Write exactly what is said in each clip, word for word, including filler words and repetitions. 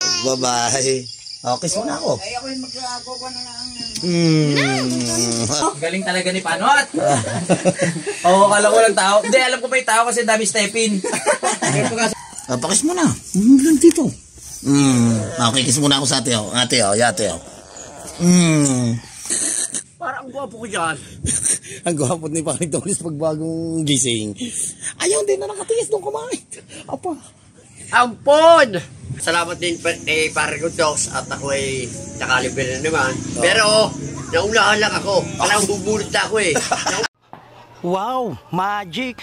Bye-bye. Oh, kiss mo na ako. Ay, ako yung magkakakuha na lang. Hmm. Galing talaga ni Panot. Oo, kala ko lang tao. Hindi, alam ko pa yung tao kasi dami stepin. Ah, pakis mo na. Hmm, lang dito. Hmm. Okay, kiss muna ako sa ate, oh. Ate, oh. Ate, oh. Hmm. Parang gwapo ko dyan. Ang gwapo ni Paring Tolis pag bagong gising. Ayaw din na nakatiis nung kumain. Apa. Ampon! Salamat din kay Paring Dogs at ako ay nakalibre na naman. Pero, naunahan lang ako. Parang bubulot na ako eh. Wow, magic!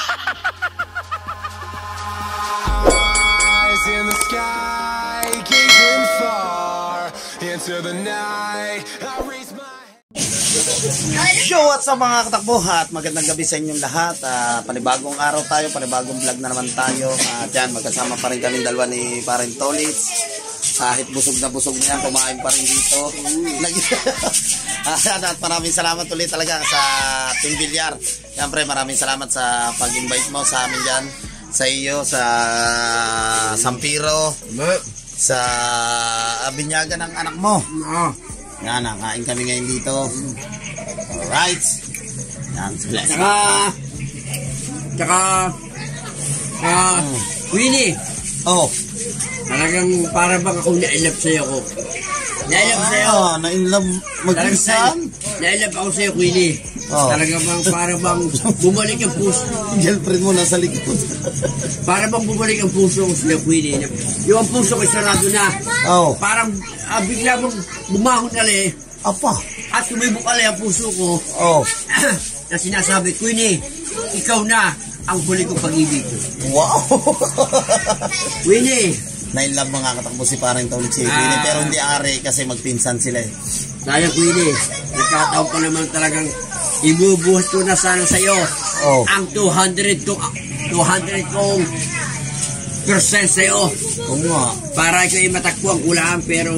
Eyes in the sky, gazing far into the night. I raise my Show at sa mga katakbo at magandang gabi sa inyong lahat. Uh, panibagong araw tayo, panibagong vlog na naman tayo. At uh, yan, magkasama pa rin kami dalawa ni Paring Tolits. Kahit busog na busog niya, kumain pa rin dito. At maraming salamat ulit talaga sa Team Villar. Siyempre maraming salamat sa pag-invite mo sa amin dyan. Sa iyo, sa Sampiro, sa binyagan ng anak mo. Yan, nakain kami ngayon dito. Alright. Yan, bless. Tsaka, tsaka, ah, Winnie. Oh. Talagang para bang ako na-inlove sa'yo ko. Na-inlove sa'yo. Oh, na-inlove mag-insan? Na-inlove ako sa'yo, Winnie. Oh. Talagang bang para bang bumalik ang puso. Girlfriend mo nasa likod. Para bang bumalik ang puso ko sa'yo, Winnie. Yung puso ko sarado na. Oh. Parang ah, bigla mong bumangon ali. Apa? At tumibok ali ang puso ko. Oh. Na sinasabi, Winnie, ikaw na ang huli kong pag-ibig. Wow. Winnie. Na-inlove mga katakbo si Paring Tolits si Winnie. Ah. Pero hindi ari kasi magpinsan sila eh. Sayang, Winnie. Nagkataon pa naman talagang ibubuhat ko na sana sa'yo. Oh. Ang two hundred to two hundred kong percent sa'yo. Oo nga. Para ikaw ay matakbo ang kulaan, pero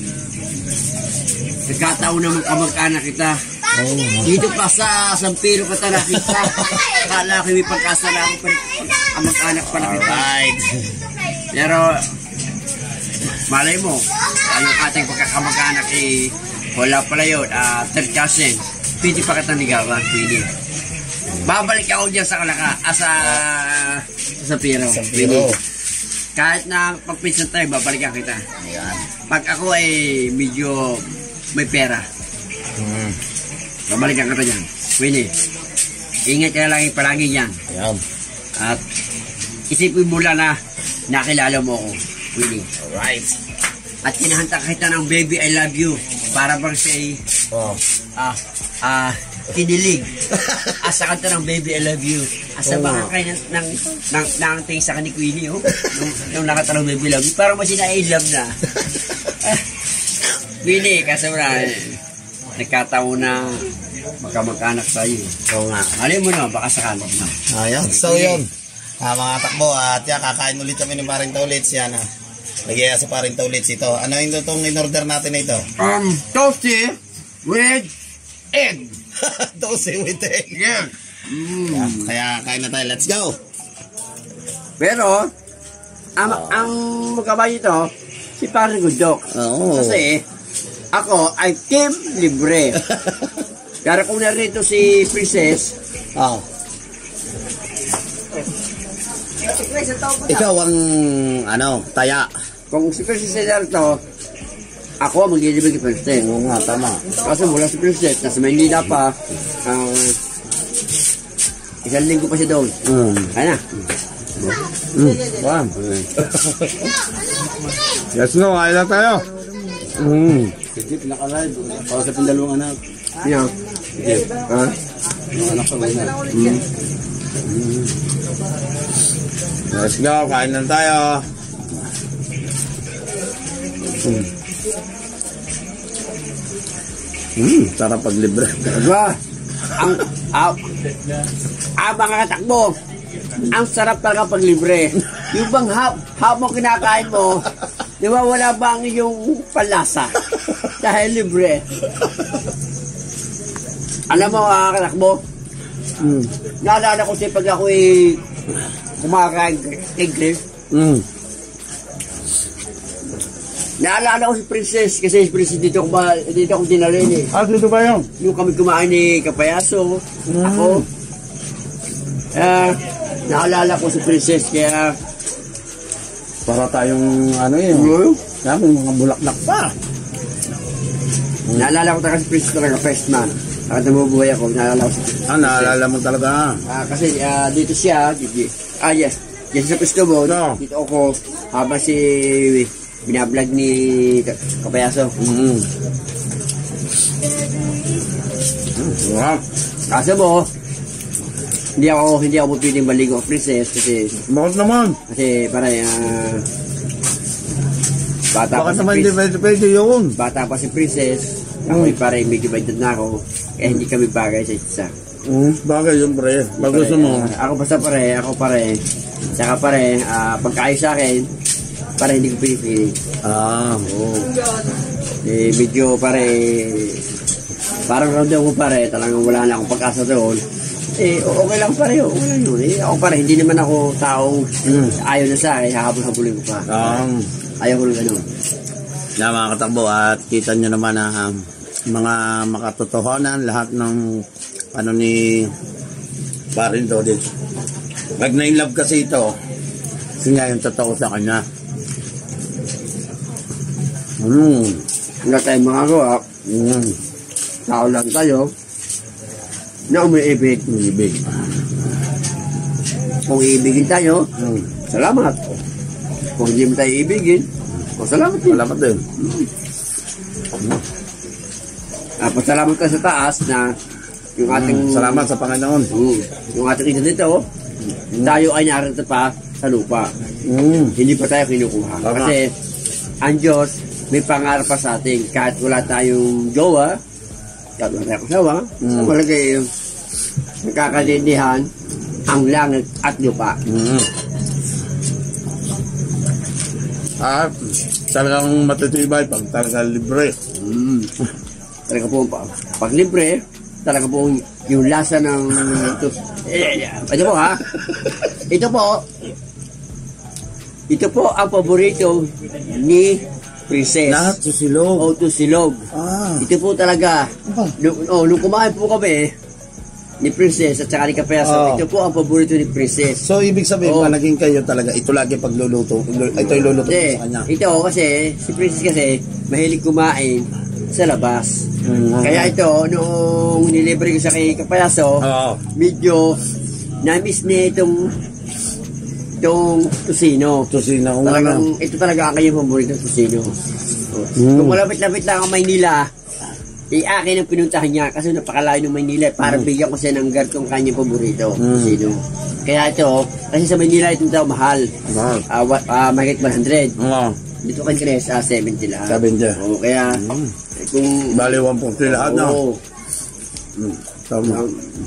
nagkataon naman kamag-anak kita. Oh. Dito pa sa Sampiro ka tala kita. Kala ko may pagkasala ako pa kamag-anak pa na kita. Alright. Pero malay mo, ay yung ating pagkakamag-anak eh, wala pala yun. Uh, third cousin. Pwede pa kitang ligawan, pwede. Babalik ako dyan sa Kalaka, ah, sa, sa Sampiro. Sampiro. Kahit na pagpinsan tayo, babalikan kita. Ayan. Pag ako ay medyo may pera, Hmm. babalikan kita dyan. Winnie, ingat ka lang yung palagi dyan. Ayan. At isipin mo lang na nakilala mo ako, Winnie. Alright. At kinahanta kita ng baby I love you. Para bang siya'y Oh. ah, ah, kinilig. Asa kanta ng baby I love you. Asa Oh. baka kayo ng, ng, ng, ng sa kanik Winnie, oh. Nung, nung nakatanong baby I love you. Parang masina I love na. Winnie, kasi wala, nagkataon na magkamag-anak sa'yo. Oo nga. Malay mo na, baka sakali na. Ayan. So yun. Ah, mga takbo at yan, kakain ulit kami ng Paring Tolits. Yan ah. Nagyaya sa Paring Tolits ito. Ano yung itong in-order natin na ito? Um, toasty with egg. Toasty with egg. Yeah. Mm. Yeah, kaya kain na tayo. Let's go. Pero, ang, ang magkabay ito, si Paring Gudok. Oo. Kasi, ako ay team libre. Pero kung narito si Princess, Oh. Ikaw ang ano, taya. kung si Princess ay narito, ako ang mag-i-libre kay Princess. Oo nga, tama. Kasi mula si Princess, nasa Maynila pa, uh, isang linggo pa siya doon. Mm. Kaya na. Mm. Wow. Let's go, kain na tayo. Mm. Sige, pinaka-live. Para sa pindalawang anak. Yeah. Sige. Ha? Yung anak ko na. Mm. Mm. Let's go, kain na tayo. Mm. Mm, sarap pag libre. Diba? Ang, ah, ah, mga katakbo, ang sarap talaga pag libre. Yung bang hap, hap mo kinakain mo, di ba wala bang yung palasa? Dahil libre. Alam mo, mga katakbo, mm. naalala ko siya pag ako'y kumakain kay Griff. Mm. Naalala ko si Princess kasi si Princess dito ako ba, dito ako dinalhin eh. Ah, dito ba yun? Yung kami kumain ni Kapayaso, Mm. ako. Eh, naalala ko si Princess kaya Para tayong ano eh. ano, Kaya may mga bulaklak pa. naalala ko talaga si Princess talaga first man. At nabubuhay ako, naalala ko si Princess. Ah, naalala mo talaga. Ah, kasi ah, dito siya, dito, ah yes, yes sa Cristo mo, No. dito ako habang si binablog ni Ka- Kapayaso. Mm. Wow. Kaso mo, hindi ako hindi ako pwedeng maligo ang Princess kasi Bakit naman? kasi para ah bata pa Bakit si naman hindi Princess, pwede pwede yun? bata pa si Princess, ako ay para medyo edad na ako, kaya hindi kami bagay sa isa. Mm, bagay yun pre. Pag gusto mo. Ah, ako basta pare, ako pare, saka pare, ah, pagkaayos sa akin, para hindi ko pinipilit. Ah. Oo. Eh, medyo pare, parang ramdam ko pare, talagang wala na akong pag-asa doon. Eh, okay lang pare, okay lang yun. Eh, ako pare, hindi naman ako taong Mm. ayaw na sa akin, hahabol-habulin ko pa. Um, Ayaw ko lang ganun. na mga katakbo at kita nyo naman na um, mga makatotohanan lahat ng ano ni Parin Dodit. Pag na-inlove kasi ito, kasi nga yung totoo sa kanya. Hmm. Wala tayong magagawa, Mm. tao lang tayo, na umiibig. Ibig. Kung iibigin tayo, Mm. salamat. Kung hindi mo tayo iibigin, o salamat din. Salamat din. Ah, pasalamat ka sa taas na yung ating Mm. Salamat sa Panginoon. Mm. Yung ating ina dito, tayo ay narito pa sa lupa. Mm. Hindi pa tayo kinukuha. Tama. Kasi ang Diyos may pangarap pa sa atin. Kahit wala tayong jowa, kahit wala tayong kasawa, Mm. malagay nakakalindihan ang langit at lupa. Mm. At talagang matitibay pag talaga libre. Mm. Talaga po, pa- pag libre, talaga po yung lasa ng... Ito, eh, ito po ha, ito po, ito po ang paborito ni Princess. Lahat susilog. O to silog. Ah. Ito po talaga. Nung, oh, nung kumain po kami ni Princess at saka ni Kapayaso, Oh. ito po ang paborito ni Princess. So, ibig sabihin, Oo. palaging kayo talaga, ito lagi pagluluto. Ito yung luluto ko Hindi, sa kanya. ito kasi, si Princess kasi, mahilig kumain sa labas. Mm. Kaya ito, nung nilibre ko siya kay Kapayaso, Oo. medyo na-miss niya itong itong tusino. Tusina ko nga Talagang, ito talaga ang kanyang paborito tusino. So, Mm. Kung malapit-lapit lang ang Maynila, eh akin ang pinuntahan niya kasi napakalayo ng Maynila. Para bigyan ko siya ng gartong kanyang paborito, Mm. tusino. Kaya ito, kasi sa Maynila itong tao mahal. Mahal. Ah, uh, uh, mahigit one hundred. Oo. Dito kay Chris, ah, seventy lang. seventy. Oo, kaya, Mm. eh, kung... Bali, one fifty lahat na. Oo. Mm. Tama.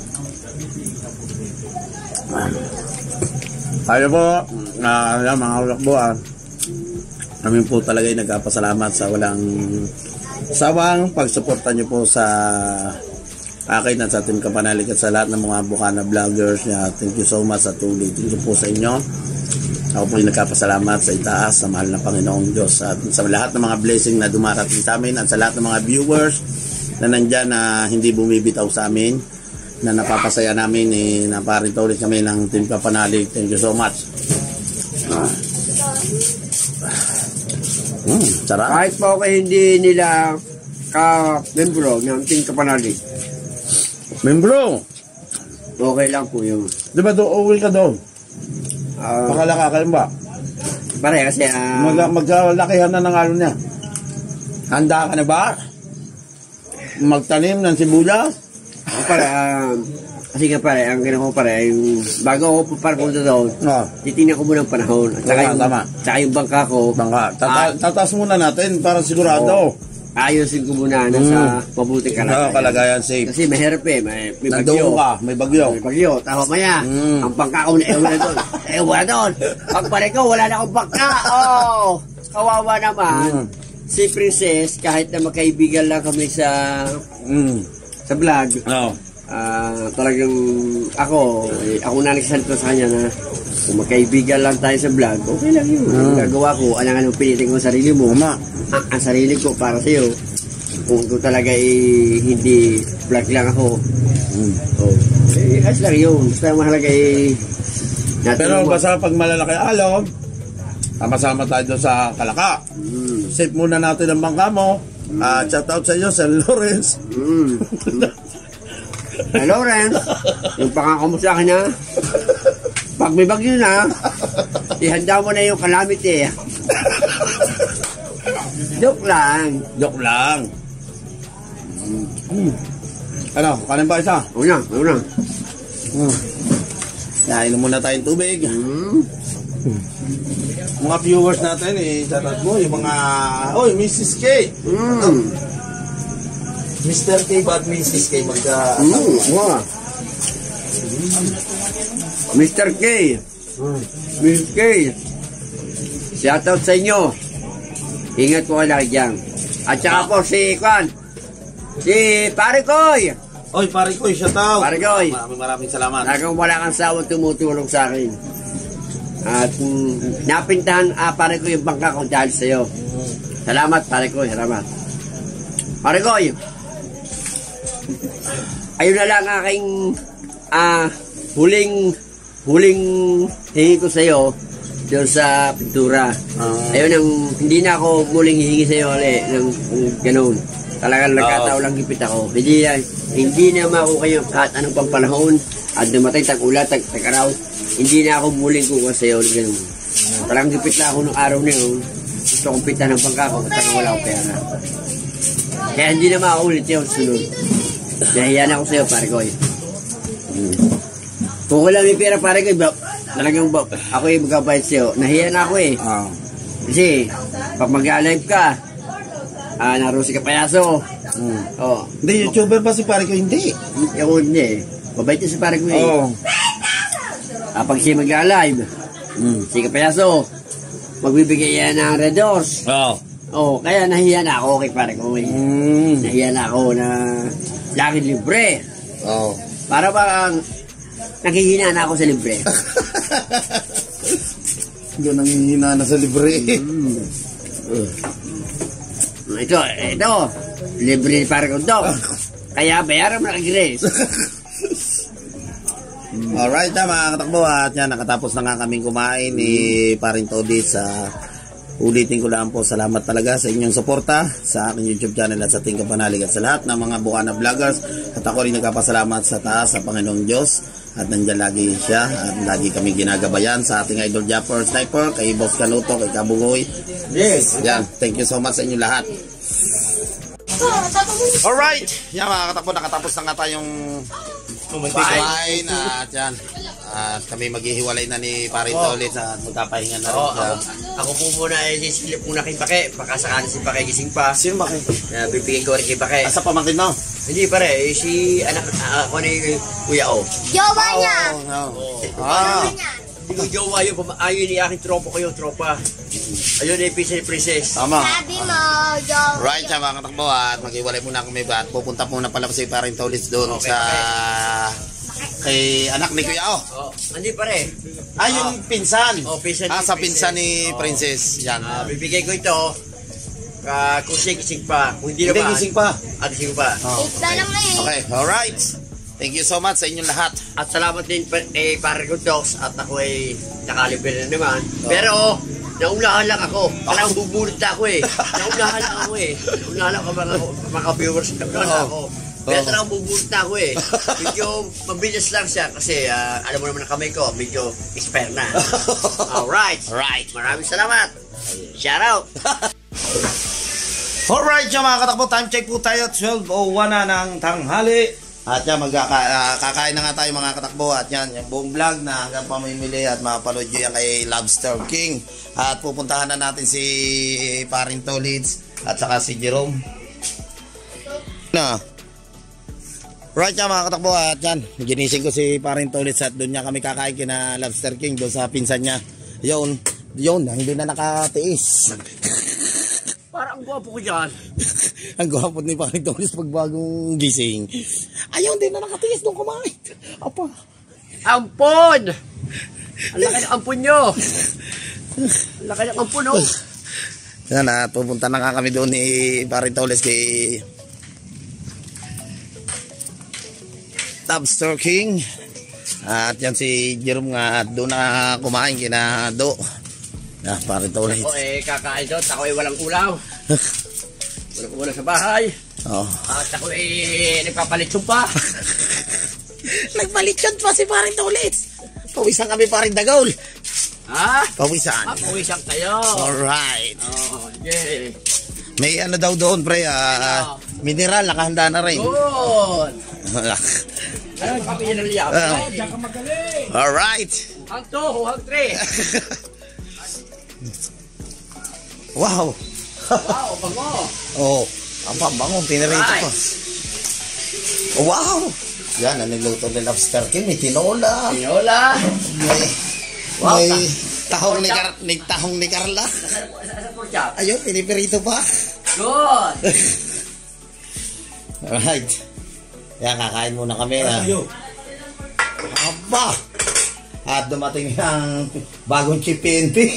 Ayaw po, uh, mga ulakbo, ah. Kami po talaga ay nagpapasalamat sa walang sawang pagsuporta niyo po sa akin at sa Team Kapanalig at sa lahat ng mga Bukana vloggers niya. Thank you so much sa tuloy. Thank you po sa inyo. Ako po ay nagpapasalamat sa itaas, sa mahal na Panginoong Diyos at sa lahat ng mga blessing na dumarating sa amin at sa lahat ng mga viewers na nandyan na hindi bumibitaw sa amin, na napapasaya namin eh, na parito ulit kami ng Team Kapanalig. Thank you so much. Ah. Mm, sarap. Kahit po kayo hindi nila ka-membro ng Team Kapanalig, Membro, okay lang po yun. di ba doon uwi ka doon? Ah, Pakalaka ka ba? pare kasi, ah, Mag magkalakihan na ng ano niya. Handa ka na ba? Magtanim ng sibuyas? ako pare, ah, kasi nga pare, ang ginawa ko pare, yung, bago ako para punta doon, Oh, titingnan ko muna ang panahon. At saka Tama, yung, tama. saka yung bangka ko, bangka. Tata Ah. Tatas muna natin para sigurado. ayusin ko muna na sa mabuting Sa kalagayan. kalagayan safe. Kasi mahirap eh, may, may bagyo. Nandoon ka, may bagyo. May bagyo, tawa maya. Mm. Ang bangka ko na ewan na doon. Ewan na doon. Pagpalik ko, wala na akong bangka. Oh, kawawa naman. Mm. Si Princess, kahit na magkaibigan lang kami sa Mm. sa vlog, Oh. ah talagang ako, eh, ako na nagsasalita sa kanya na Kung magkaibigan lang tayo sa vlog, okay lang yun. Hmm. Ang gagawa ko, alang anong pilitin ko ang sarili mo. Tama. Ang, ang sarili ko para sa'yo. Kung ito talaga eh, hindi vlog lang ako. Mm. Oh. Eh, ayos lang yun. Basta mahalaga eh. natin Pero mo- basta pag malalaki alog, sama-sama tayo doon sa Kalaka. Mm. Save muna natin ang bangka mo. Ah, shout out sa iyo, San Lawrence. Mm. Hello, Ren. Yung pangako mo sa akin ha. Pag may bagyo na, ihanda mo na yung calamity. Joke lang. Joke lang. Mm. Ano, kanin ba isa? Una, una. Mm. Yeah, inom muna tayong tubig. Mm. Mga viewers natin, eh, shout out mo, yung mga, oy, Missus K. Mm. Mister K ba at Missus K magka... Mm. Wow. Mister K. Mister K. Shoutout sa inyo. Ingat po kayo lagi dyan. At saka po si Kwan. Si Pare Koy. Oy, pare ko, shout out. Pare Koy. Maraming maraming salamat. Talagang wala kang sawang tumutulong sa akin. At mm, napintahan ah, Pare Koy yung bangka ko dahil sa iyo. Salamat Pare Koy. Salamat. Pare Koy. Ayun na lang aking ah, huling huling hingi ko sa iyo doon sa pintura. Ah. Ayun ang hindi na ako muling hihingi sa iyo ulit ng ng ganun. Talagang nagkataon lang gipit ako. Hindi na hindi na makuha kayo kahit anong pang panahon at dumatay tag-ulat, tag tag-araw. Hindi na ako muling kukuha sa iyo ng ganun. Talagang gipit na ako nung araw na yun. Gusto kong pita ng bangka ko at saka wala akong pera. Kaya hindi na makaulit yun sunod. Nahiyan ako sa iyo, Pare Koy. Hmm. Kung wala may pera, Pare Koy, ba, talagang ba, ako yung magkabayad sa iyo. Nahiyan ako eh. Ah. Kasi, pag mag-live ka, ah, naroon si Kapayaso. Mm. Oh, Hindi, YouTuber pa si pare ko, hindi. ako hindi eh. Mabait yun si Pare Koy. Oo. Ah, pag siya mag-live, Mm. si Kapayaso, magbibigay yan ng Red Doors. Oo. Oh, kaya nahiya na ako kay Pare Koy. Mm. Nahiya na ako na lagi libre. Oo. Para bang naghihina na ako sa libre. Hindi nangihina na sa libre. Mm. Ito, ito. Libre ni Pare Koy daw. Kaya bayaran mo na kay Grace. Alright na mga katakbo, at yan, nakatapos na nga kaming kumain ni Paring Todi. Sa ulitin ko lang po, salamat talaga sa inyong suporta sa aking YouTube channel at sa ating kapanalig at sa lahat ng mga Bukana vloggers. At ako rin nagpapasalamat sa taas sa Panginoong Diyos, at nandyan lagi siya at lagi kami ginagabayan sa ating idol Japper Sniper, kay Boss Kanuto, kay Kabugoy. Yes. Yan, thank you so much sa inyo lahat. Alright, yan mga katakbo, nakatapos na nga tayong kumain at yan. At kami maghihiwalay na ni Paring Tolit at magkapahinga na rin Oo, siya. ako, ako po muna ay sisilip muna kay Pake. Baka sakali si Pake gising pa. Sino ba kayo? Uh, bibigyan ko rin kay Pake. Asa pamangkin mo? Hindi pare, eh, si anak ah, ako ni Kuya O. Jowa niya! Oo. Ah, Hindi ko jowa yun, pama- ayun ni aking tropa ko yung tropa. Ayun eh, Princess Princess. tama. Sabi mo, Jowa. Right siya mga katakbo, at maghiwalay muna kami ba at pupunta muna pala si Paring Tolit doon Okay, sa kay anak ni Kuya O. Oh, hindi pare. Ah, yung pinsan. Oh, pinsan Ah, ni sa pinsan Princess. ni Oo. Princess. Yan. Ah, bibigay ko ito. Uh, kung siya gising pa. Kung hindi Hindi, naman. gising pa. Ah, gising pa. Oh. Eight na lang eh. Okay, alright. Thank you so much sa inyong lahat. At salamat din pa, eh, Pare ko Dogs at ako ay nakalibre na naman. Oh. Pero, naunahan lang ako. Parang bubulot na ako eh. Naunahan lang ako eh. Naunahan lang ako mga, mga viewers. Naunahan lang ako. Pero Oh. talagang bubulot na ako eh. Medyo mabilis lang siya kasi ah, alam mo naman ang kamay ko, medyo expire na. Alright. Alright. Maraming salamat. Shout out. Alright, yung mga katakbo, time check po tayo. twelve oh one na ng tanghali. At yan, magkakain na nga tayo mga katakbo. At yan, yung buong vlog na hanggang pamimili at mapanood nyo yan kay Lobster King. At pupuntahan na natin si Paring Tolits at saka si Jerome. Na. Right yan mga katakbo, at yan, ginising ko si Paring Tolits at doon niya kami kakain kina Lobster King doon sa pinsan niya. Yun, yun, hindi na nakatiis. Parang guwapo ko dyan. Ang gwapo ni Paring Tolits pag bagong gising. Ayaw, hindi na nakatiis nung kumain. Apa. Ampon! Ang laki ng ampun nyo. Ang laki ng ampun, oh. Yan, at pupunta na nga kami doon ni Paring Tolis kay Lobster King. At yan si Jerome nga at doon na kumain kina Do. Ah, Paring Tolis. Ako eh, kakain doon. Ako eh, walang ulaw. Walang ulaw sa bahay. Oh. At ako eh, nagpapalitsyon pa. Nagpalitsyon pa si Paring Tolis. Pawisan kami Paring Dagol. Ha? Pawisan. Ah, pawisan kayo. Alright. Oh, yeah. May ano daw doon, pre, ah, mineral, nakahanda na rin. Good. Ano, papiyan ng liyaw? Ah. Diyan ka magaling. Alright. Hang two, hang three. Wow. Wow, bango. Oh, ang pabango, pinarito pa. Oh, wow. Yan, ang niluto ni Lobster King, may tinola. Tinola. May, Wow, may ta- tahong ni, Car ni, tahong ni Carla. Sa pork chop. Ayun, pinipirito pa. Good. Alright. Yan, kakain muna kami. Ah. Aba! At dumating ang bagong chip P N P.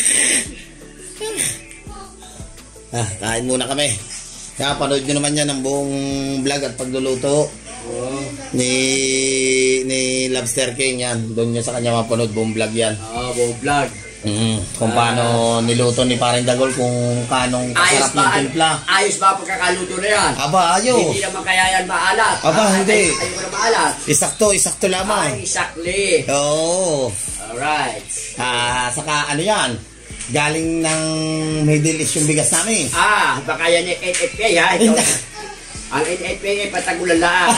Ah, kain muna kami. Kaya panood nyo naman yan ang buong vlog at pagluluto ni ni Lobster King yan. Doon nyo sa kanya mapanood buong vlog yan. Oh, buong vlog. Mm, kung paano niluto ni Paring Dagol, kung kanong Ayos kasarap ba? ng timpla. Ayos ba ang pagkakaluto na yan? Aba, ayo. Hindi naman kaya yan maalat. Aba, Ah, hindi. Ay, ayaw mo na maalat. Isakto, isakto lamang. Ay, exactly. Oo. Alright. Ah, saka ano yan? Galing ng Middle East yung bigas namin. Ah, baka yan yung N F P A ha? Ito, ang N F P A ay patagulan lang.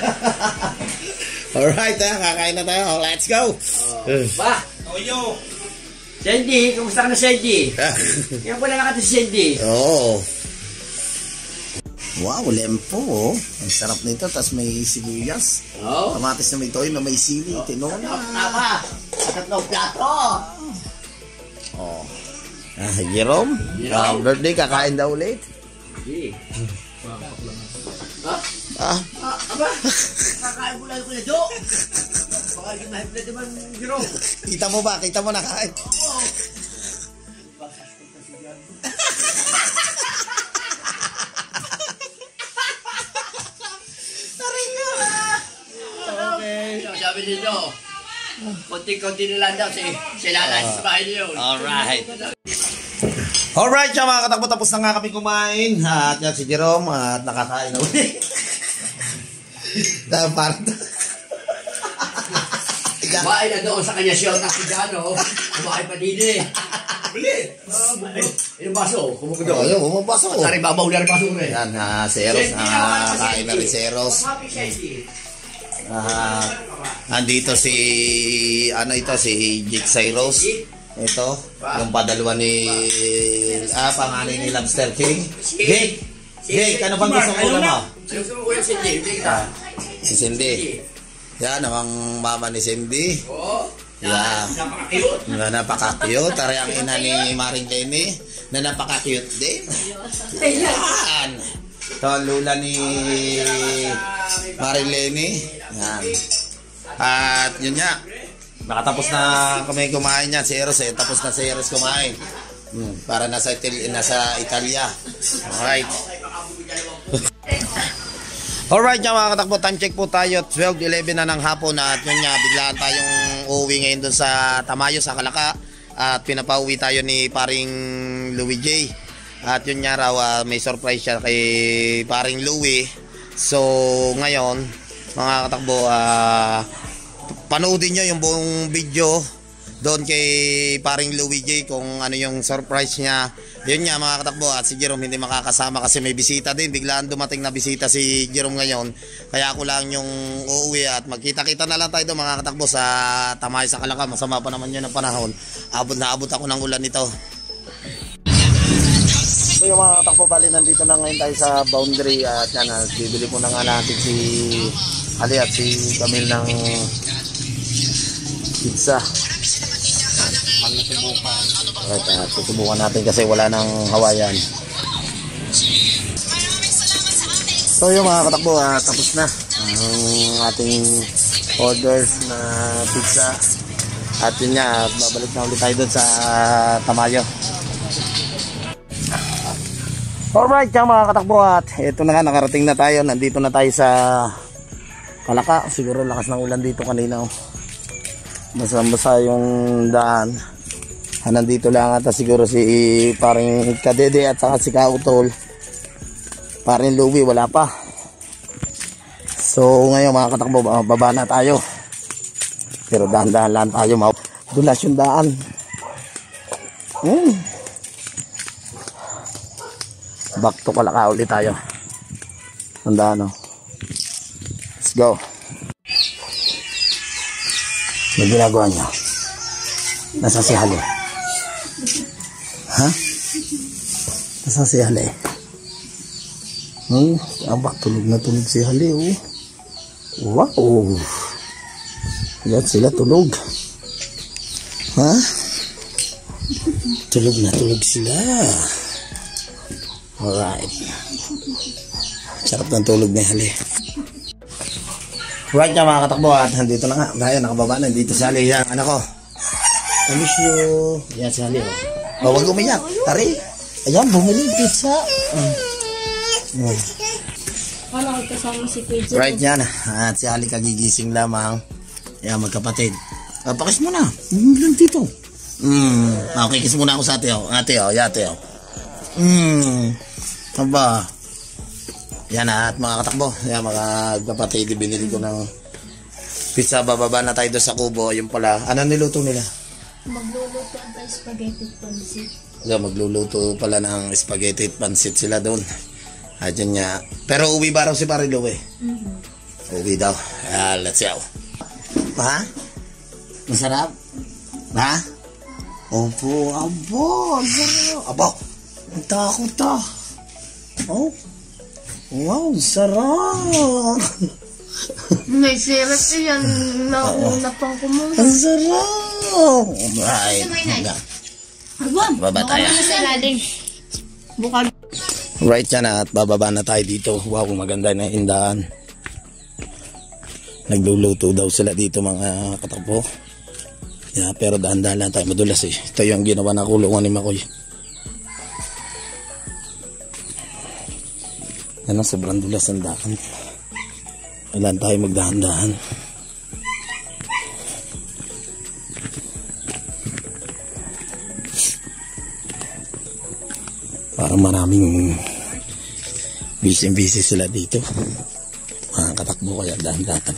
Alright, ha, kakain na tayo. Let's go. Oh. Ba? Oyo. Sandy, kumusta ka na Sandy? Yan pala nakati si Sandy. Oo. Wow, lempo. Oh. Ang sarap nito. Tapos may sibuyas. Oh. Kamatis na may toyo na may sili. Tinola. Tama. Sa tatlong plato. Oh. Ah, Jerome. Jerome. Ah, birthday, kakain daw ulit. Hindi. Ah, Ah, aba. Kakain mo lang ko na do. Baka yung mahipla naman Jerome. kita mo ba? Kita mo na kain. Okay. So, sabi nito, konti-konti na lang daw si, si Lala sa bahay niyo. Alright. Alright, siya mga katakbo, tapos na nga kami kumain. At yan si Jerome, at nakakain na ulit. Dahil parang... Kumain na doon sa kanya siya na si Jano. Kumain pa din eh. Bili! Yung baso, kumuko Oh, doon. yun, bumabasa ko. Sari babaw na rin baso rin. Yan, ha, si Eros. Ah, kain na rin si Eros. Ah, andito si... Ano ito, si Jake Cyrus. Ito, yung padalwa ni... Ah, panganay ni Lobster King. Jake! Jake, ano bang gusto mo mo? Gusto mo ko yung si Jake, Ah, si Cindy. Yan, ang mama ni Cindy. Oo. Yeah. Napaka-cute. Na napaka-cute. Tari ang ina ni Maring Lenny na napaka-cute din. Yan. Ito ang lula ni Maring Lenny. Yan. At yun nga. Nakatapos na kami kumain yan. Si Eros eh. Tapos na si Eros kumain. Hmm, para nasa, Ital nasa Italia. Alright. Alright nga mga katakbo, time check po tayo, twelve eleven na ng hapon at yun nga, biglaan tayong uuwi ngayon dun sa Tamayo, sa Kalaka at pinapauwi tayo ni paring Louie J at yun nga raw, uh, may surprise siya kay paring Louie. So ngayon mga katakbo, uh, panoodin nyo yung buong video doon kay paring Louie J kung ano yung surprise niya. Yun nga mga katakbo, at si Jerome hindi makakasama kasi may bisita din. Biglaan dumating na bisita si Jerome ngayon. Kaya ako lang yung uuwi at magkita-kita na lang tayo doon mga katakbo sa Tamayo sa Kalaka. Masama pa naman yun ang panahon. Abot na abot ako ng ulan nito. So yung mga katakbo, bali nandito na ngayon tayo sa boundary at yan, bibili po na nga natin si Ali at si Camille ng pizza. Ang subukan. Right, uh, susubukan natin kasi wala nang Hawaiian. So yung mga katakbo, uh, tapos na ang ating orders na pizza. At yun nga, babalik na ulit tayo doon sa uh, Tamayo. Alright, yan mga katakbo, at ito na nga, nakarating na tayo. Nandito na tayo sa Kalaka. Siguro lakas ng ulan dito kanina. Oh. Basa-basa yung daan. Ah, nandito lang ata siguro si paring Kadede at saka si Kautol. Paring Louie, wala pa. So ngayon mga katakbo, baba na tayo. Pero dahan-dahan lang tayo. Dulas yung daan. Hmm. Back to Kalaka ulit tayo. Tandaan, no? Let's go. May ginagawa niya. Nasa si Hali. Ha? Nasa si Hali. Hmm, abak, tulog na tulog si Hali, oh. Wow. Yan sila tulog. Ha? Tulog na tulog sila. Alright. Sarap ng tulog ni Hali. Right nga mga katakbo, at nandito na nga. Dahil nakababa na dito si Hali. Yan, anak ko. I miss you. Yan si Hali, oh. Oh, huwag umiyak. Tari. Ayan, bumili pizza. Mm. Mm. Right yan. At si Hali kagigising lamang. Ayan, magkapatid. Uh, pakis mo na. Mm, dito. Mm. Okay, kiss muna ako sa ate, oh. Ate, oh. Yate, oh. Mm. Aba. Yan na, at mga katakbo. Yan, mga kapatid. Binili ko ng pizza. Bababa na tayo doon sa Kubo. Yung pala. Ano niluto nila? Magluluto ang spaghetti pansit. So, magluluto pala ng spaghetti at pansit sila doon. At yun nga. Pero uwi ba raw si Pare Louie? Mm-hmm. Uwi daw. Uh, let's go. Ha? Masarap? Ha? Opo, abo. Sarap. Abo. Ang takot ah. Oh. Wow, sarap. May syrup yan. Nauna pang kumuha. Ang sarap. Right. Baba tayo. Right yan, at bababa na tayo dito. Wow, maganda na hindahan. Nagluluto daw sila dito mga katakbo. Yeah, pero dahan-dahan lang tayo. Madulas eh. Ito yung ginawa na kulungan ni Makoy. Ano, sobrang dulas ang daan. Kailan tayo magdahan-dahan. Parang maraming busy-busy sila dito. Mga katakbo, kaya dahan-dahan.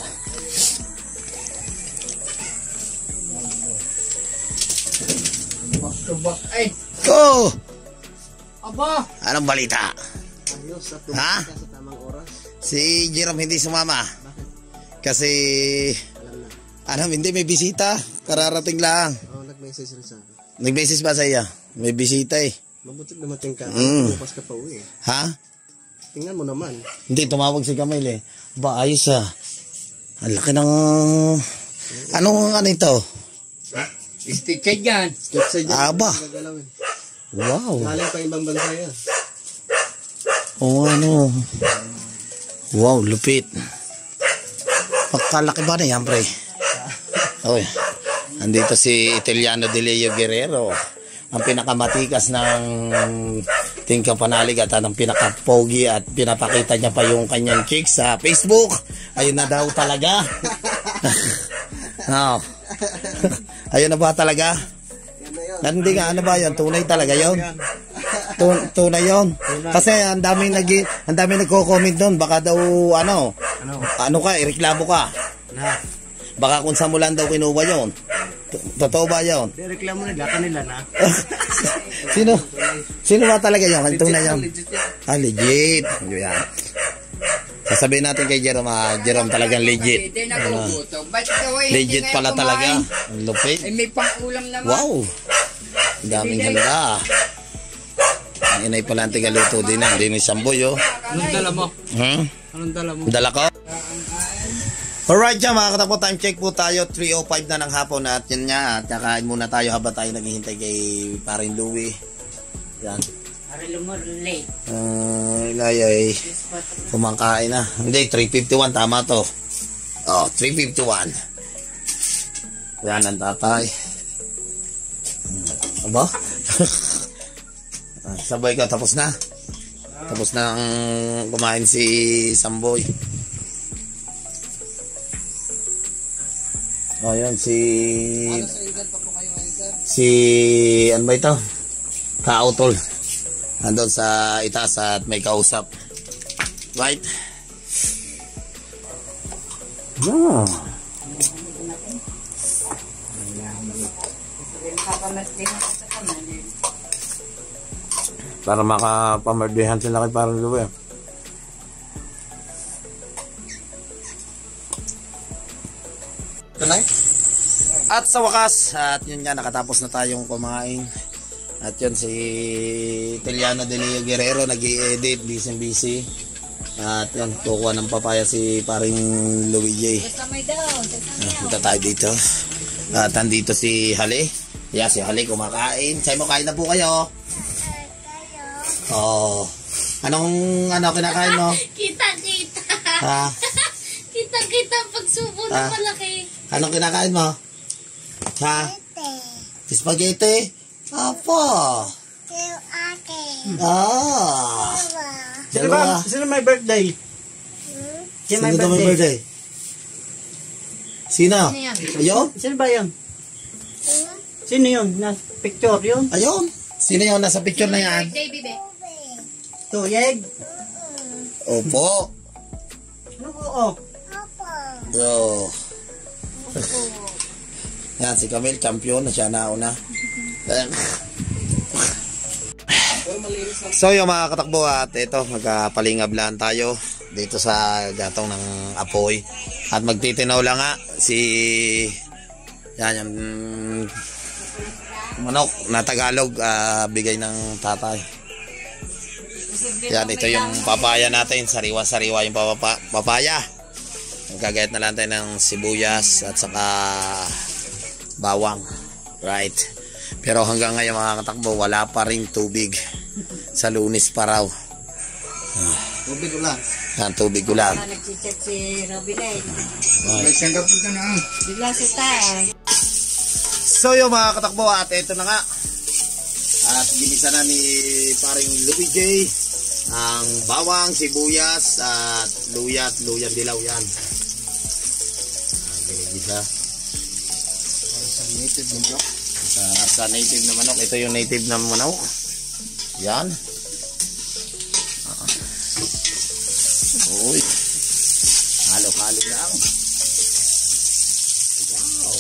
Go! Aba! Anong balita? Ha? Si Jerome hindi sumama. Kasi ano, hindi, may bisita. Kararating lang. Oh, nag-message rin sa akin. Nag-message ba sa iya? May bisita eh. Mabuti dumating ka. Mm. Bukas ka pa uwi. Ha? Tingnan mo naman. Hindi, tumawag si Camille eh. Ba, ayos ah. Ang laki ng... Anong ano ito? Stick check yan. Step side yan. Aba. Gagalawin. Wow. Galing pa ibang bansa yan. Oo, ano. Wow, lupit. Pagkalaki ba na yan, pre? Okay. Andito si Italiano de Leo Guerrero. Ang pinakamatikas ng Tingka Panalig at ang pinakapogi, at pinapakita niya pa yung kanyang chicks sa Facebook. Ayun na daw talaga. No. Ayun na ba talaga? Hindi nga, ano ba yun? Tunay talaga yun? Tun tunay yun? Kasi ang daming nag ang daming nagko-comment doon. Baka daw, ano, ano ka, ireklamo ka. Baka kung saan mo lang daw kinuha yun. Totoo ba yun? Reklamo nila, kanila na. Sino? Sino ba talaga yun? Ang tunay yun? Ah, legit. Yan. Sasabihin natin kay Jerome, ah, Jerome talagang legit. Ano, legit pala talaga. Ang lupit. Ay, may pang-ulam naman. Wow. Ang daming handa. Ang inay pala ang tigaluto din. Hindi ni Samboy, oh. Anong dala mo? Hmm? Anong dala mo? Dala ko? Alright yan mga katakbo, time check po tayo. three oh five na ng hapon, at yan nga. At kakain muna tayo habang tayo naghihintay kay Paring Louie. Yan. Late. Uh, ilay ay kumangkain na. Hindi, three fifty-one, tama to. Oh, three fifty-one. Yan ang tatay. Aba? Sabay ka, tapos na. Tapos na ang kumain si Samboy. Oh, yan si... Si... Ano ba ito? Kautol. Nandun sa itaas at may kausap. Right? Ah. Para makapamerdihan sila kay parang luwi. At sa wakas, at yun nga, nakatapos na tayong kumain. At yun, si Teliano de Leo Guerrero nag-i-edit, busy-busy. At yun, kukuha ng papaya si paring Louie J. Ah, punta tayo dito. At andito si Hale. Yeah, si Hale kumakain. Say mo, kain na po kayo. Oh. Anong ano kinakain mo? Kita-kita. Ha? Kita-kita pagsubo na Ah. malaki. Anong kinakain mo? Ha? Spaghetti? Apo. Ah. Sino ba? Sino may birthday? Sino may Sino daw may birthday? birthday? Sino? Sino yan? Ayun? Sino ba yun? Sino yun? Na picture yun? Ayun. Sino yun nasa picture na yan? Birthday, bibe. Tuyeg? Opo. Ano po? Oh. Yo. Yan, si Camille, champion na siya nauna. So yung mga katakbo at ito, magpalingablan tayo dito sa gatong ng apoy. At magtitinaw lang nga si yan yung manok na Tagalog, uh, bigay ng tatay. Yan, ito yung papaya natin, sariwa-sariwa yung papapa, papaya. Gagayat na lang tayo ng sibuyas at saka bawang, right? Pero hanggang ngayon mga katakbo, wala pa rin tubig. Sa Lunes pa raw. Tubig ulan. Yan, tubig ulan. Nag-check si Robinay. Nagsanggap po ka na. Bigla si Tay. So yung mga katakbo, at ito na nga. At ginisa na ni paring Louie J ang bawang, sibuyas at luya at luyang dilaw yan. Ginisa. Sa native na manok. Sa, sa native na manok. Ito yung native na manok. Yan. Uy. Halo-halo lang. Wow.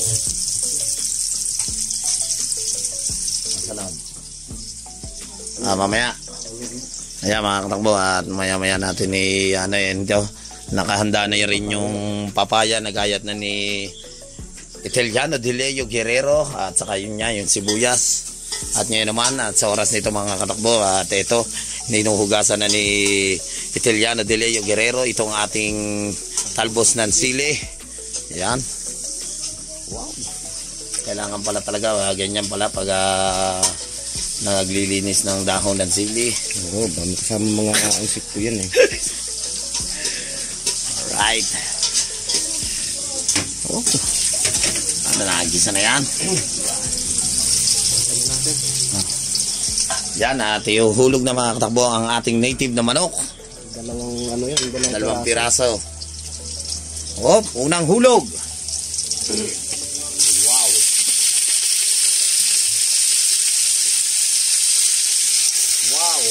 Masalam. Ah, mamaya. Ayan mga katakbo, at maya-maya natin ni ano yun ito. Nakahanda na rin yung papaya na gayat na ni Teliano de Leo Guerrero at saka yun niya, yung sibuyas. At ngayon naman, at sa oras nito mga katakbo, at ito, ninuhugasan na ni Teliano de Leo Guerrero itong ating talbos ng sili. Ayan. Wow. Kailangan pala talaga, ganyan pala pag uh, naglilinis ng dahon ng sili. Oo, dami kasama mga insekto yan eh. Alright. Oh. Ano, nagisa na yan. Yan, at ihuhulog na mga katakbo ang ating native na manok. Dalawang ano yan, dalawang, Dalawang piraso. Oh, unang hulog. Wow. Wow.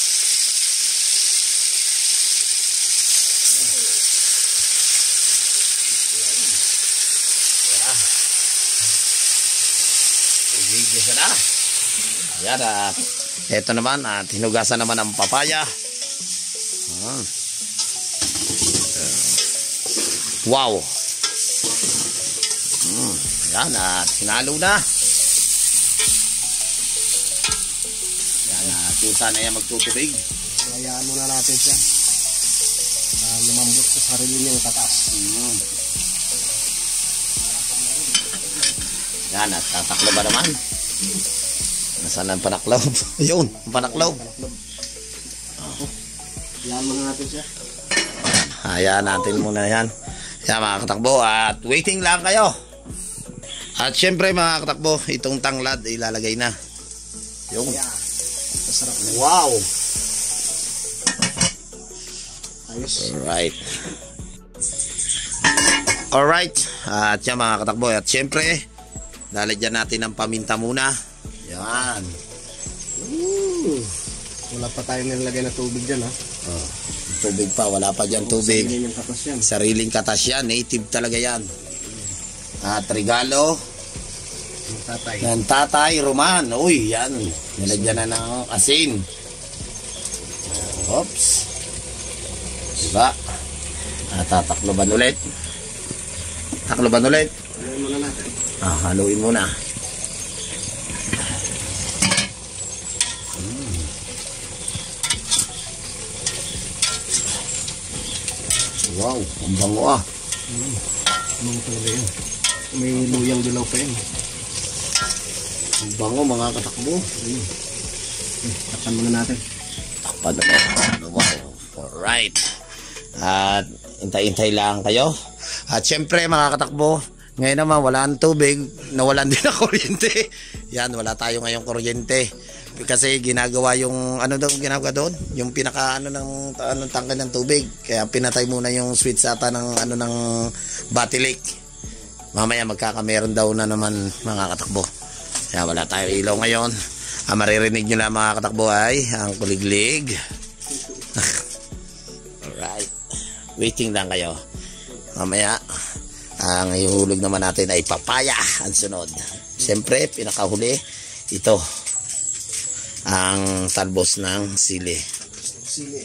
Ibigay siya na. Yan, at ito naman, at hinugasan naman ang papaya. Ah. Wow. Mm, yan, at hinalo na. Yan, at yung sana yan magtutubig. hayaan muna natin siya. Uh, lumambot sa sarili niyang tatas. Mm. Yan, at tataklo ba naman? Nasaan ang panaklaw? Ayun, ang panaklaw. Hayaan muna natin siya. Hayaan natin muna yan. Yan mga katakbo, at waiting lang kayo. At syempre mga katakbo, itong tanglad ilalagay na. Yung. Masarap na. Wow. Ayos. Alright. Alright. At yan mga katakbo. At syempre, lalagyan natin ng paminta muna. Yan. Ooh. Wala pa tayo nilagay na tubig dyan, ha? Oh, tubig pa. Wala pa dyan tubig. Sarili yung katas yan. Sariling katas yan. Native talaga yan. At regalo Yung tatay. ng Tatay Roman. Uy, yan. Nilagyan na ng asin. Oops. Diba? At tatakloban ulit. Takloban ulit. Haluin muna natin. Ah, haluin muna. Mm. Wow, ang bango ah. Ano talaga yun? May luyang dilaw pa yun. Ang bango mga katakbo. Ayun. Eh, takpan muna natin. Takpan na. Wow. Alright. At intay-intay lang kayo. At syempre mga katakbo, ngayon naman wala ang tubig, nawalan din ang kuryente. Yan, wala tayo ngayong kuryente. Kasi ginagawa yung, ano daw ginagawa doon? Yung pinaka, ano ng, anong tangke ng tubig. Kaya pinatay muna yung switch ata ng, ano ng batilik. Mamaya magkakameron daw na naman mga katakbo. Kaya wala tayo ilaw ngayon. Ang maririnig nyo lang mga katakbo ay ang kuliglig. Alright. Waiting lang kayo. Mamaya, ang ihulog naman natin ay papaya ang sunod. Siyempre, pinakahuli, ito. Ang talbos ng sili. Sili.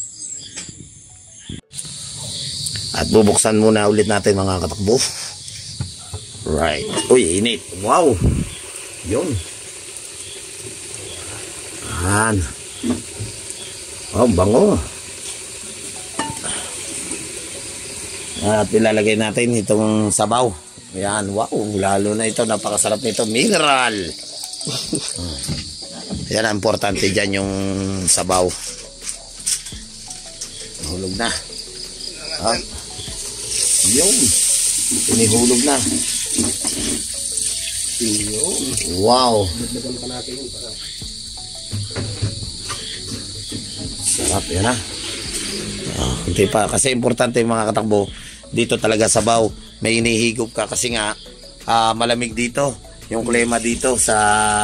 At bubuksan muna ulit natin mga katakbo. Right. Uy, init. Wow. Yun. Yan. Oh, bango. At ilalagay natin itong sabaw. Yan, wow, lalo na ito, napakasarap nito, mineral. Yan ang importante dyan, yung sabaw. Nahulog na. Ah. Yun. Pinihulog na. Yun. Wow. Dagdagan pa natin yun para. Sarap, yan na. Ah, hindi pa, kasi importante mga katakbo, dito talaga sabaw, may inihigop ka kasi nga ah, malamig dito yung klima dito sa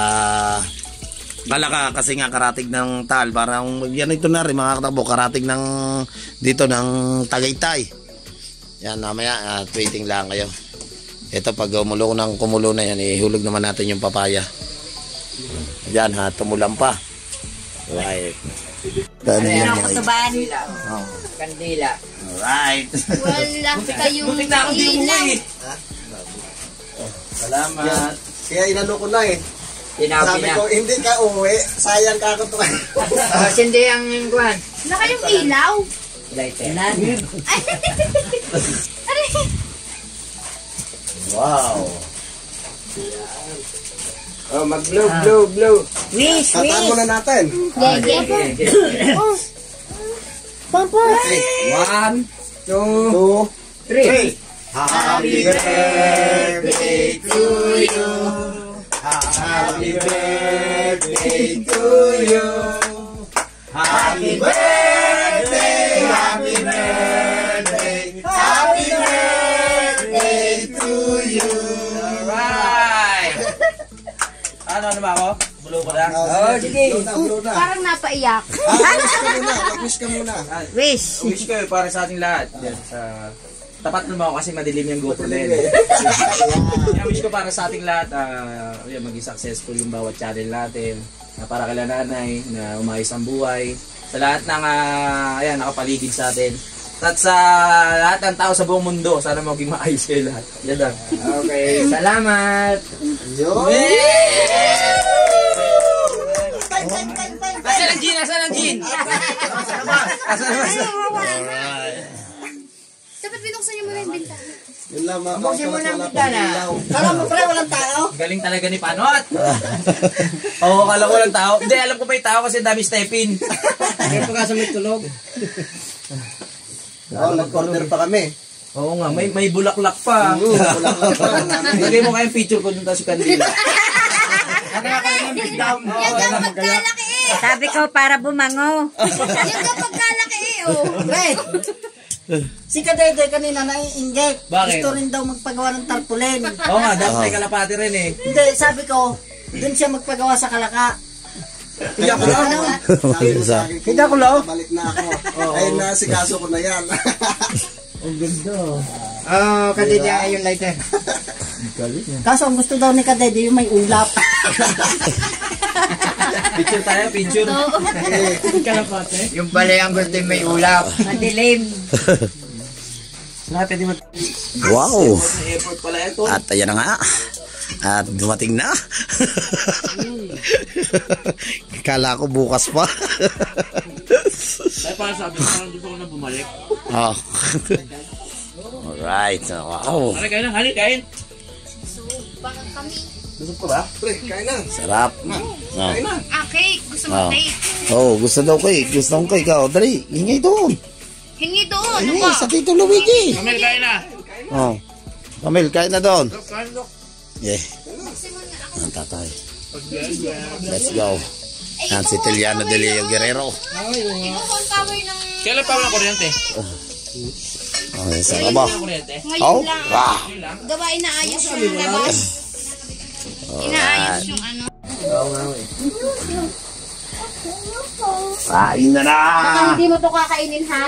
Kalaka kasi nga karatig ng Taal, parang yan ito na rin mga katakbo, karatig ng dito ng Tagaytay. Yan, mamaya at waiting lang kayo. Ito pag umulo ng kumulo na yan, ihulog naman natin yung papaya. Yan ha, tumulan pa. Right. Ano ko sa ban? Oh. Kandila. Alright. Wala kayong ilaw. Salamat. Kaya inano ko na eh. Tinabi Sabi na. ko, hindi ka uwi. Sayang ka ako to. Oh, sindi ang kuhan. Wala kayong ilaw. Lighter. Wow. Oh, mag-blow, blow, blow. Wish, Tataan muna natin. Gege. Oh. Papa. One, two, three. Happy birthday to you. Happy birthday to you. Happy birthday, happy birthday, happy birthday to you. Alright. Ano, ano ba ako? Bulo ko lang. Oh, sige. Blow na. Parang napaiyak. Ah, mag-wish ka muna. Mag-wish ka muna. Wish. Wish ko eh, para sa ating lahat. Yan, sa... Tapat naman ako kasi madilim yung GoPro din. Yung wish ko para sa ating lahat, uh, yun, maging successful yung bawat channel natin. Uh, para kay nanay, na umayos ang buhay. Sa lahat ng uh, ayan, nakapaligid sa atin. At sa lahat ng tao sa buong mundo, sana maging maayos kayo lahat. Yan lang. Okay, salamat! Yun. Asan ang Jean? Asan ang Jean? Asan ang Dapat binuksan niyo muna yung bintana. Yun lang mga Buksan mo ng bintana. Kala mo pre, walang tao? Galing talaga ni Panot. Oo, oh, kala ko lang tao. Hindi, alam ko ba yung tao kasi dami step-in. Kaya pa kasi may tulog. Oo, nag-order pa kami. Oo nga, may may bulaklak pa. Oo, bulaklak pa. Lagay mo kayong picture ko dun tayo si Candila. Ano nga kayo ng big down? Yan ka pagkalaki eh. Sabi ko, para bumango. Yan ka pagkalaki eh. Oh. Pre, si Kadede kanina na-inject. Bakit? Gusto rin daw magpagawa ng tarpaulin. Oo nga, dapat may kalapati rin eh. Hindi, sabi ko, dun siya magpagawa sa Kalaka. Hindi ako lang. Sabi mo sa akin, Hindi ako lang. balik na ako. Ayun na, si kaso ko na yan. Ang ganda. Ah, Kadede yung lighter. Kaso ang gusto daw ni Kadede yung may ulap. Picture tayo, picture. Kalapate. Yung pala ang gusto yung may ulap. Madilim. Lahat pwede mo. Wow! Effort pala ito. At ayan na nga. At dumating na. Kala ko bukas pa. Ay, parang sabi ko, parang gusto ko na bumalik. Oh. Alright. Wow. Halika kain na, halika kain. So, baka kami. Gusto ko ba? Sarap. Oh. Ah, cake. Gusto Oh. mo cake? Oh, gusto daw cake. Gusto kong cake. Oh, dali. Hingay doon. Hingi doon. Ano Hingay ba? sa Tito Luigi. Kamil, kain na. Oh. Kamil, kain na doon. Yeah. Ang tatay. Let's go. Yan si Tiliano de Leo Guerrero. Iko-phone power ng... Kailan pa wala kuryente? Oh, yan sa kaba. Kuryente? Ngayon Oh, lang. wow. Gawa, inaayos yung labas. Inaayos yung ano. Kain na na. Baka hindi mo to kakainin, ha?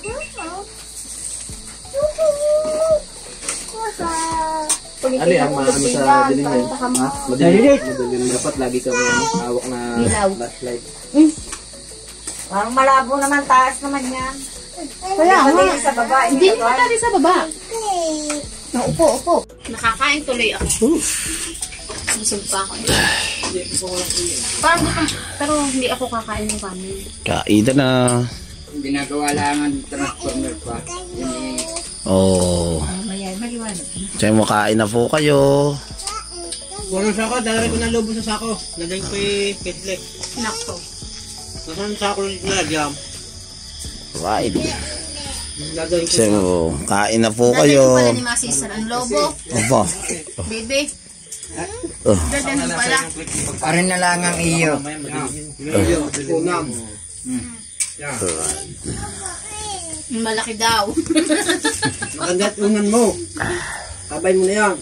Ano yan, ma- ano sa dilim yan? Ha? Madilim. Madilim. Dapat lagi kami hawak na flashlight. Parang malabo naman, taas naman yan. Kaya nga. Sa baba. Hindi mo tali sa baba. Naupo, upo. Nakakain tuloy ako. Busog pa ako. Parang gutom, pero hindi ako kakain ng kanin. Kain na. Ginagawa lang ang transformer pa. Oh. Diyan mo kain na po kayo. Puro sako, dahil ko na lobo sa sako. Lagay ko yung ketle. Nakto. Nasaan sako lang nilagyan? Right. Lagay ko. So, kain na po Dadalhin kayo. pala ni Masisar ang lobo. Opo. Baby. Oh. Dadalhin pala. Parin na lang ang iyo. Unam. Malaki daw. Maganda tungan mo. Kabay mo na yan.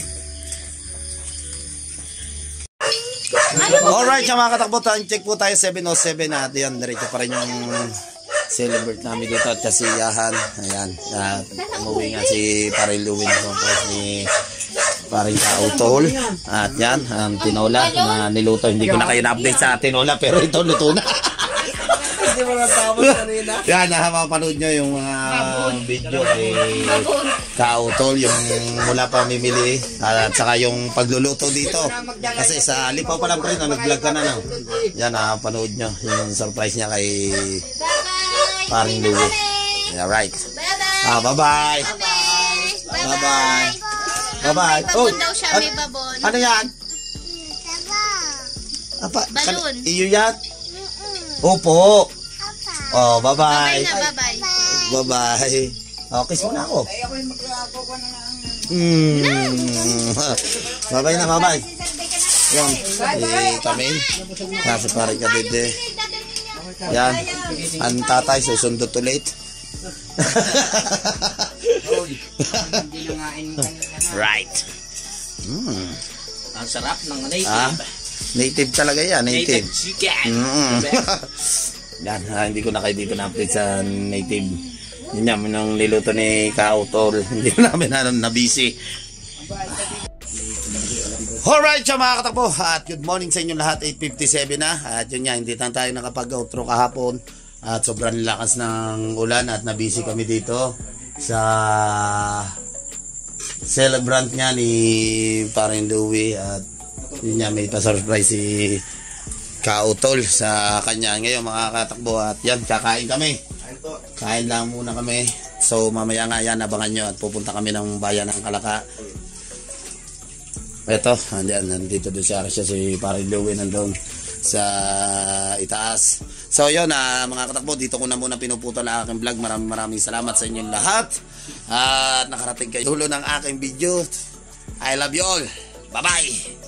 Alright, yung mga katakbo, time check po tayo seven oh seven at yan, diretso pa rin yung celebrate namin dito at kasiyahan. Ayan, at umuwi nga si Paring Luwin ni Paring Kautol. At yan, ang tinola na niluto. Hindi ko na kayo na-update sa tinola pero ito luto na. Yan, mapapanood nyo yung mga video kay Kautol, yung mula pa mimili at saka yung pagluluto dito. Kasi sa Lipaw pa lang po rin, nag-vlog ka na no? Yan, mapapanood nyo yung surprise niya kay Paring Louie. Alright. Bye-bye. Ah, bye-bye. Bye-bye. Bye-bye. May babon daw siya, may an- babon. Ano yan? Apa, kan, Balloon. iyo yan? Opo. Oh, bye-bye. Bye na, bye-bye. Bye-bye. Oh, kiss mo na ako. Hmm. Bye-bye na, bye-bye. Yan. Eh, kami. Kasi parang Kadede. Yan. Ang tatay susundot ulit. Right. Hmm. Ang sarap ng native. Ah, native talaga yan, native. Native chicken. Mm. Yan, ah, hindi ko na kayo dito na-update sa native. Yun namin ang niluto ni Kautol. Hindi namin na nabisi. Alright, siya mga katakbo. At good morning sa inyo lahat. eight fifty-seven na. At yun nga, hindi tayo nakapag-outro kahapon. At sobrang lakas ng ulan at nabisi kami dito sa celebrant niya ni Paring Louie. At yun nga, may pa-surprise si Kautol sa kanya ngayon mga katakbo. At yan, kakain kami. Kain lang muna kami. So mamaya nga yan, abangan nyo at pupunta kami ng bayan ng Kalaka. Ito, andyan, nandito doon siya, siya si Paring Louie nandun sa itaas. So yun, uh, mga katakbo, dito ko na muna pinuputol ang aking vlog. Maraming maraming salamat sa inyong lahat. At nakarating kayo dulo ng aking video. I love you all. Bye-bye.